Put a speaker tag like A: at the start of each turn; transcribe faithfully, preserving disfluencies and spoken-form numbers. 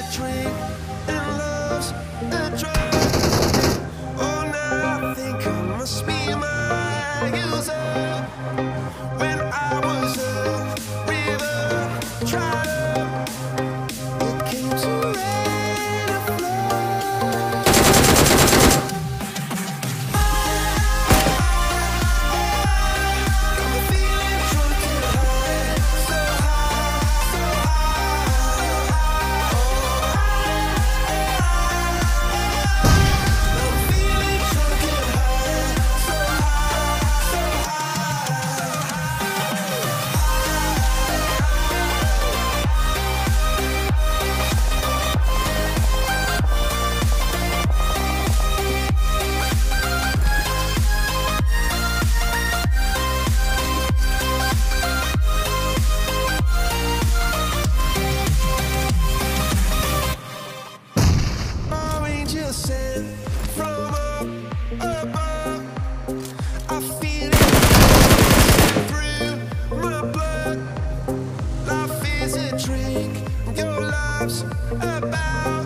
A: a drink and love's a drug. Oh, now I think I must be my user. When I was a river trotter, it came to rain and flood. Got me feeling drunk and high, so high, so high. I'm feeling drunk and high, so high, so angel sent from up above. I feel it through my blood. Life is a drink, your love's about.